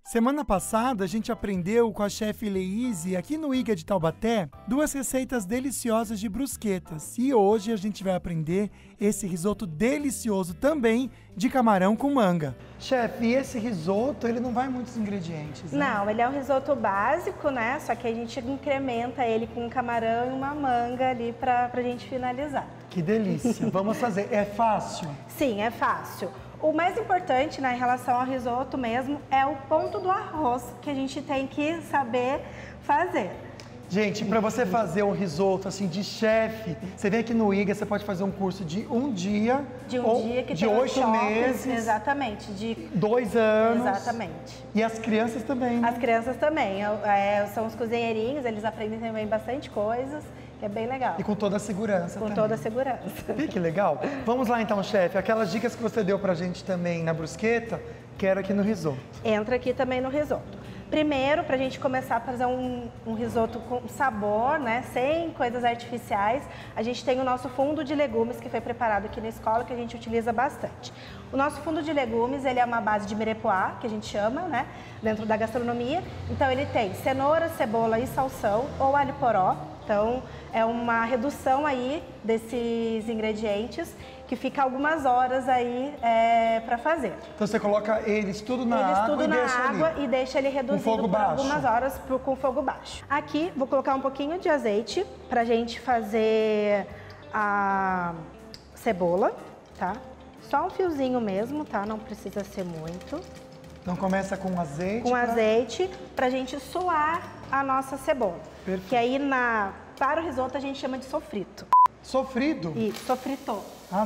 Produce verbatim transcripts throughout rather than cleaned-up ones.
Semana passada, a gente aprendeu com a chefe Leíse, aqui no I G A de Taubaté, duas receitas deliciosas de brusquetas. E hoje a gente vai aprender esse risoto delicioso também de camarão com manga. Chefe, e esse risoto, ele não vai muitos ingredientes, né? Não, ele é um risoto básico, né? Só que a gente incrementa ele com um camarão e uma manga ali pra, pra gente finalizar. Que delícia! Vamos fazer. É fácil? Sim, é fácil. O mais importante, né, em relação ao risoto mesmo, é o ponto do arroz que a gente tem que saber fazer. Gente, para você fazer um risoto assim de chefe, você vem aqui no I G A, você pode fazer um curso de um dia, de um ou dia que de tem oito meses, exatamente, de dois anos, exatamente. E as crianças também. Né? As crianças também, é, são os cozinheirinhos, eles aprendem também bastante coisas. É bem legal. E com toda a segurança Com também. toda a segurança. Que legal. Vamos lá então, chefe. Aquelas dicas que você deu pra gente também na brusqueta, quero aqui no risoto. Entra aqui também no risoto. Primeiro, pra gente começar a fazer um, um risoto com sabor, né, sem coisas artificiais, a gente tem o nosso fundo de legumes que foi preparado aqui na escola, que a gente utiliza bastante. O nosso fundo de legumes, ele é uma base de mirepoix, que a gente chama, né, dentro da gastronomia. Então ele tem cenoura, cebola e salsão, ou alho poró. Então, é uma redução aí desses ingredientes que fica algumas horas aí é, para fazer. Então, você coloca eles tudo na eles água tudo e na deixa água ali. e deixa ele reduzido fogo por baixo. algumas horas por, com fogo baixo. Aqui, vou colocar um pouquinho de azeite pra gente fazer a cebola, tá? Só um fiozinho mesmo, tá? Não precisa ser muito. Então, começa com azeite. Com pra... azeite, pra gente suar a nossa cebola. Perfeito. Que aí, na, para o risoto, a gente chama de sofrito. Sofrido? E sofritou. Ah,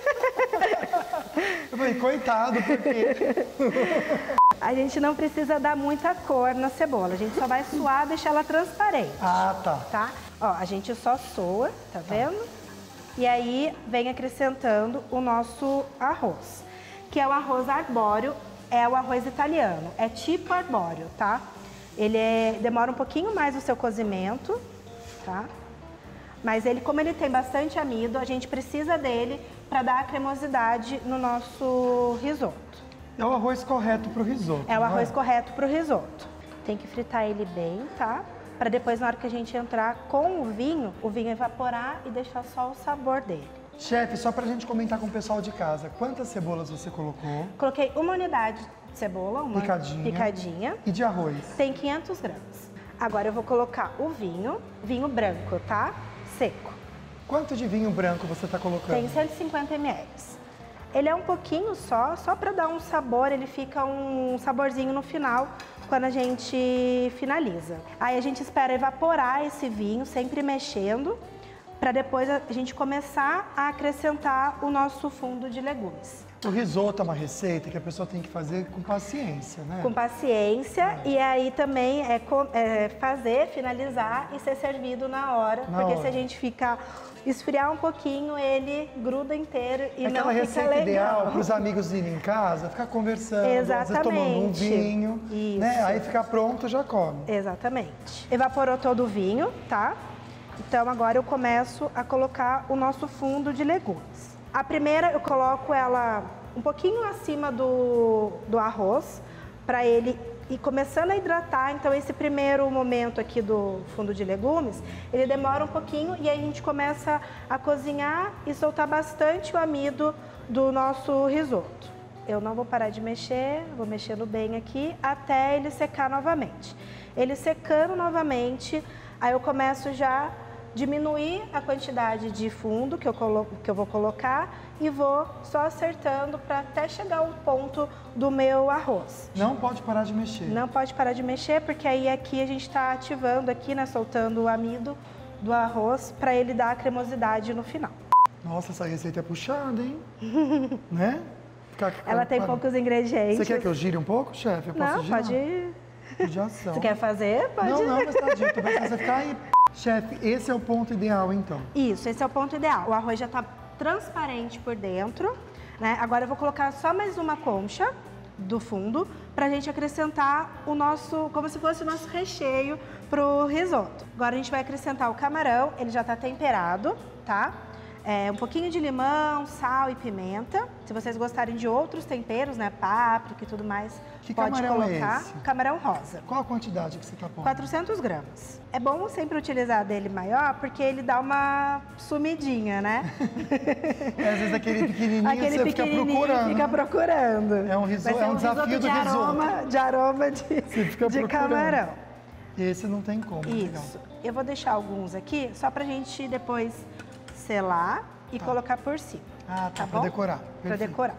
tá. Eu falei, coitado, porque... A gente não precisa dar muita cor na cebola, a gente só vai suar, deixar ela transparente. Ah, tá. Tá? Ó, a gente só soa, tá vendo? E aí, vem acrescentando o nosso arroz, que é o arroz arbóreo, é o arroz italiano, é tipo arbóreo, tá? Ele é, demora um pouquinho mais o seu cozimento, tá? Mas ele, como ele tem bastante amido, a gente precisa dele para dar a cremosidade no nosso risoto. É o arroz correto pro risoto. É o arroz é? correto pro risoto. Tem que fritar ele bem, tá? Para depois, na hora que a gente entrar com o vinho, o vinho evaporar e deixar só o sabor dele. Chefe, só pra gente comentar com o pessoal de casa, quantas cebolas você colocou? Coloquei uma unidade de cebola, uma picadinha. picadinha. E de arroz? Tem quinhentos gramas. Agora eu vou colocar o vinho, vinho branco, tá? Seco. Quanto de vinho branco você está colocando? Tem cento e cinquenta mililitros. Ele é um pouquinho só, só para dar um sabor, ele fica um saborzinho no final, quando a gente finaliza. Aí a gente espera evaporar esse vinho, sempre mexendo, para depois a gente começar a acrescentar o nosso fundo de legumes. O risoto é uma receita que a pessoa tem que fazer com paciência, né? Com paciência, é. E aí também é, é fazer, finalizar e ser servido na hora, na porque hora. Se a gente ficar esfriar um pouquinho, ele gruda inteiro e é não aquela fica receita legal. Ideal para os amigos irem em casa, ficar conversando, às vezes tomando um vinho, Isso. Né? Aí ficar pronto, já come. Exatamente. Evaporou todo o vinho, tá? Então agora eu começo a colocar o nosso fundo de legumes. A primeira eu coloco ela um pouquinho acima do, do arroz, para ele ir começando a hidratar. Então esse primeiro momento aqui do fundo de legumes, ele demora um pouquinho e aí a gente começa a cozinhar e soltar bastante o amido do nosso risoto. Eu não vou parar de mexer, vou mexendo bem aqui até ele secar novamente. Ele secando novamente, aí eu começo já diminuir a quantidade de fundo que eu, colo que eu vou colocar e vou só acertando para até chegar ao ponto do meu arroz. Não pode parar de mexer. Não pode parar de mexer, porque aí aqui a gente está ativando aqui, né, soltando o amido do arroz para ele dar a cremosidade no final. Nossa, essa receita é puxada, hein? Né? Ficar, Ela tem para... poucos ingredientes. Você quer que eu gire um pouco, chefe? Eu posso Não, girar? pode ir. Judiação. Você quer fazer? Pode. Não, não, mas tadinho, tô pensando você ficar aí. Chefe, esse é o ponto ideal, então? Isso, esse é o ponto ideal. O arroz já está transparente por dentro, né? Agora eu vou colocar só mais uma concha do fundo pra gente acrescentar o nosso, como se fosse o nosso recheio pro risoto. Agora a gente vai acrescentar o camarão, ele já tá temperado, tá? É, um pouquinho de limão, sal e pimenta. Se vocês gostarem de outros temperos, né, páprica e tudo mais, Que pode camarão colocar. é esse? Camarão rosa. Qual a quantidade que você tá pondo? quatrocentos gramas. É bom sempre utilizar dele maior, porque ele dá uma sumidinha, né? É, às vezes aquele pequenininho Aquele você pequenininho fica procurando. fica procurando. É um, riso... Vai ser é um, um desafio risoto do de risoto. aroma, de aroma de, Você fica de procurando. camarão. Esse não tem como. Legal. Isso. Eu vou deixar alguns aqui, só pra gente depois selar e Tá. colocar por cima. Ah, tá, Tá pra bom? decorar. Pra Perfeito. decorar.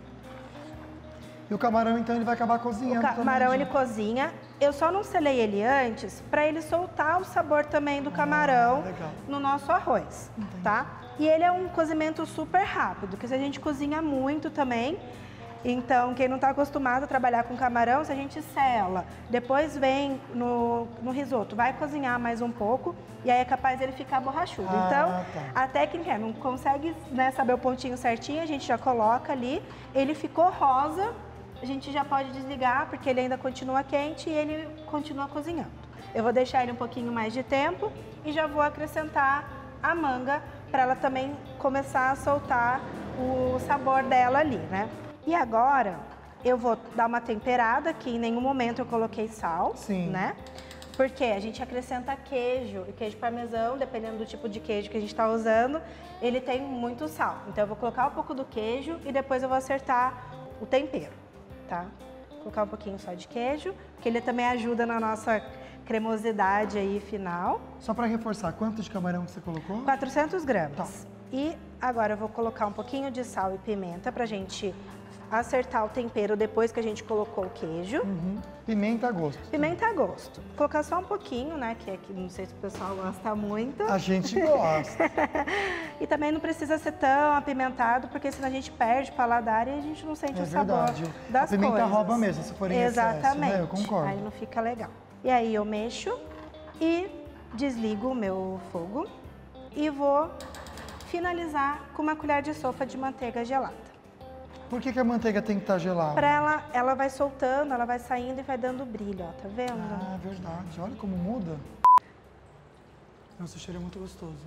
E o camarão, então, ele vai acabar cozinhando O camarão, também, ele cozinha. Eu só não selei ele antes pra ele soltar o sabor também do camarão Ah, legal. no nosso arroz, tá? E ele é um cozimento super rápido, porque se a gente cozinha muito também, então quem não tá acostumado a trabalhar com camarão, se a gente sela, depois vem no, no risoto, vai cozinhar mais um pouco e aí é capaz dele ficar borrachudo. Ah, então, tá. a técnica é, não consegue, né, saber o pontinho certinho, a gente já coloca ali, ele ficou rosa, a gente já pode desligar, porque ele ainda continua quente e ele continua cozinhando. Eu vou deixar ele um pouquinho mais de tempo e já vou acrescentar a manga para ela também começar a soltar o sabor dela ali, né? E agora eu vou dar uma temperada, que em nenhum momento eu coloquei sal, Sim. né? Porque a gente acrescenta queijo, e queijo parmesão, dependendo do tipo de queijo que a gente está usando, ele tem muito sal. Então eu vou colocar um pouco do queijo e depois eu vou acertar o tempero, tá? Vou colocar um pouquinho só de queijo, que ele também ajuda na nossa cremosidade aí final. Só para reforçar, quanto de camarão que você colocou? quatrocentos gramas. Tá. E agora eu vou colocar um pouquinho de sal e pimenta pra gente acertar o tempero depois que a gente colocou o queijo. Uhum. Pimenta a gosto. Pimenta a gosto. Vou colocar só um pouquinho, né? Que aqui não sei se o pessoal gosta muito. A gente gosta. E também não precisa ser tão apimentado, porque senão a gente perde o paladar e a gente não sente É o sabor verdade. das A pimenta coisas. rouba mesmo, se for em Exatamente. excesso, né? Eu concordo. Aí não fica legal. E aí eu mexo e desligo o meu fogo e vou finalizar com uma colher de sopa de manteiga gelada. Por que, que a manteiga tem que estar gelada? Pra ela, ela vai soltando, ela vai saindo e vai dando brilho, ó, tá vendo? Ah, verdade. Olha como muda. Nossa, o cheiro é muito gostoso.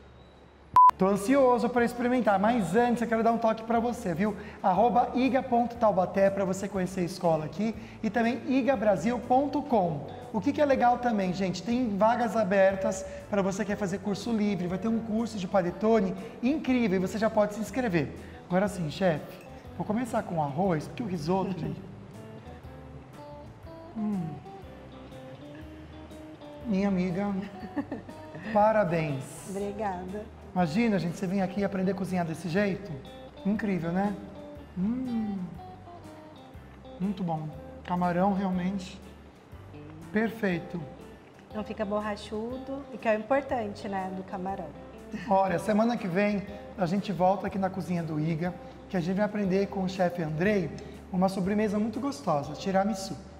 Tô ansioso para experimentar, mas antes eu quero dar um toque para você, viu? arroba iga ponto taubaté para você conhecer a escola aqui e também iga brasil ponto com. O que, que é legal também, gente, tem vagas abertas para você que quer fazer curso livre, vai ter um curso de panetone incrível e você já pode se inscrever. Agora sim, chefe, vou começar com o arroz, porque o risoto, gente... Hum. Minha amiga, parabéns. Obrigada. Imagina, gente, você vir aqui e aprender a cozinhar desse jeito. Incrível, né? Hum, muito bom. Camarão, realmente, perfeito. Não fica borrachudo, e que é o importante, né, do camarão. Olha, semana que vem a gente volta aqui na cozinha do Iga, que a gente vai aprender com o chefe Andrei uma sobremesa muito gostosa, tiramisu.